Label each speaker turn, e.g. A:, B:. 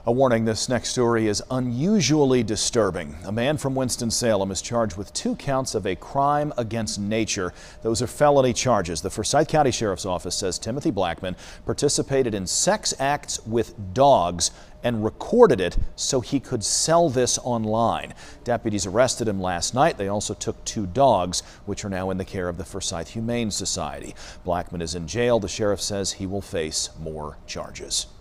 A: A warning, this next story is unusually disturbing. A man from Winston-Salem is charged with 2 counts of a crime against nature. Those are felony charges. The Forsyth County Sheriff's Office says Timothy Blackman participated in sex acts with dogs and recorded it so he could sell this online. Deputies arrested him last night. They also took 2 dogs, which are now in the care of the Forsyth Humane Society. Blackman is in jail. The sheriff says he will face more charges.